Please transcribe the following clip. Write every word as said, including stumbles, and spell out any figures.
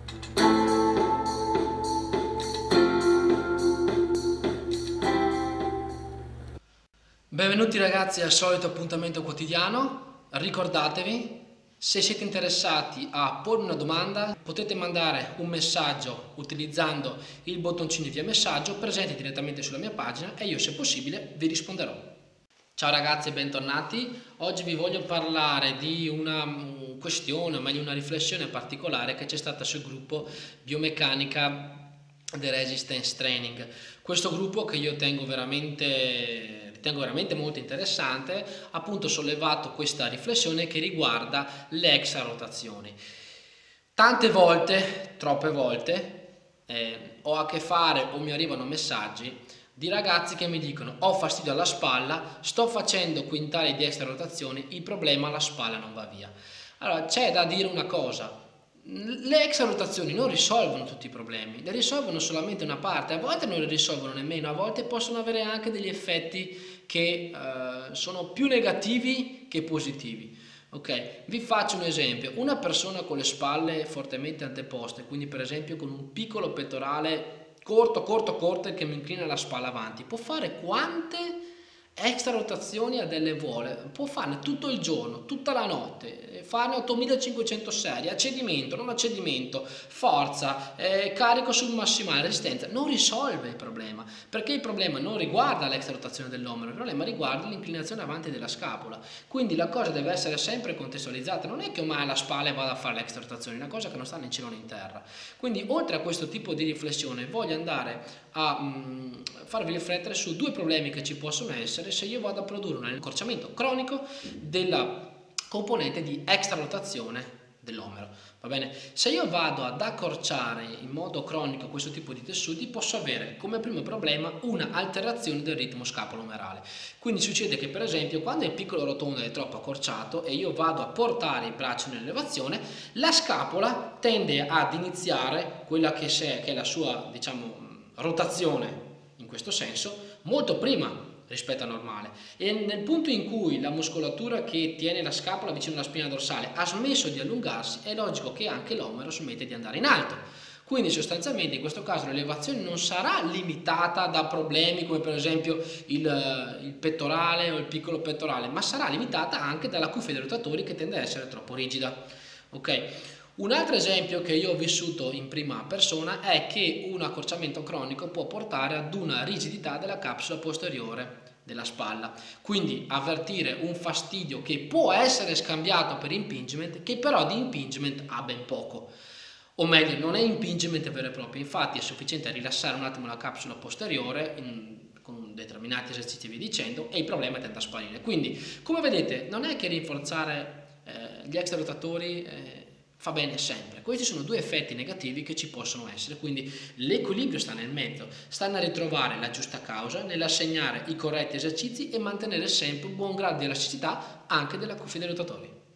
Benvenuti ragazzi al solito appuntamento quotidiano. Ricordatevi, se siete interessati a pormi una domanda, potete mandare un messaggio utilizzando il bottoncino via messaggio presente direttamente sulla mia pagina e io, se possibile, vi risponderò. Ciao ragazzi e bentornati. Oggi vi voglio parlare di una questione, o meglio una riflessione particolare che c'è stata sul gruppo Biomeccanica The Resistance Training. Questo gruppo che io tengo veramente ritengo veramente molto interessante, ha appunto sollevato questa riflessione che riguarda le extrarotazioni. Tante volte, troppe volte, eh, ho a che fare o mi arrivano messaggi di ragazzi che mi dicono: ho fastidio alla spalla, sto facendo quintali di extrarotazioni, il problema alla spalla non va via. Allora c'è da dire una cosa: le extrarotazioni non risolvono tutti i problemi, ne risolvono solamente una parte, a volte non le risolvono nemmeno, a volte possono avere anche degli effetti che eh, sono più negativi che positivi. Ok, vi faccio un esempio: una persona con le spalle fortemente anteposte, quindi per esempio con un piccolo pettorale corto, corto, corto che mi inclina la spalla avanti, può fare quante extra rotazioni a delle vole? Può farne tutto il giorno, tutta la notte, farne ottomilacinquecento serie, a cedimento, non a cedimento, forza, eh, carico sul massimale, resistenza. Non risolve il problema, perché il problema non riguarda l'extra rotazione dell'omero, il problema riguarda l'inclinazione avanti della scapola. Quindi la cosa deve essere sempre contestualizzata, non è che ormai alla spalla vado a fare l'extra rotazione, è una cosa che non sta né in cielo né in terra. Quindi oltre a questo tipo di riflessione voglio andare a mh, farvi riflettere su due problemi che ci possono essere se io vado a produrre un accorciamento cronico della componente di extrarotazione dell'omero. Va bene? Se io vado ad accorciare in modo cronico questo tipo di tessuti, posso avere come primo problema una alterazione del ritmo scapolo-omerale. Quindi succede che per esempio quando il piccolo rotondo è troppo accorciato e io vado a portare il braccio in elevazione, la scapola tende ad iniziare quella che è la sua, diciamo, rotazione in questo senso molto prima rispetto al normale, e nel punto in cui la muscolatura che tiene la scapola vicino alla spina dorsale ha smesso di allungarsi, è logico che anche l'omero smette di andare in alto. Quindi sostanzialmente in questo caso l'elevazione non sarà limitata da problemi come per esempio il, il pettorale o il piccolo pettorale, ma sarà limitata anche dalla cuffia dei rotatori che tende ad essere troppo rigida. Ok? Un altro esempio che io ho vissuto in prima persona è che un accorciamento cronico può portare ad una rigidità della capsula posteriore della spalla, quindi avvertire un fastidio che può essere scambiato per impingement, che però di impingement ha ben poco, o meglio non è impingement vero e proprio, infatti è sufficiente rilassare un attimo la capsula posteriore in, con determinati esercizi e via dicendo e il problema tende a sparire. Quindi come vedete non è che rinforzare eh, gli extrarotatori eh, fa bene sempre. Questi sono due effetti negativi che ci possono essere, quindi l'equilibrio sta nel mezzo, sta nel ritrovare la giusta causa, nell'assegnare i corretti esercizi e mantenere sempre un buon grado di elasticità anche della cuffia dei rotatori.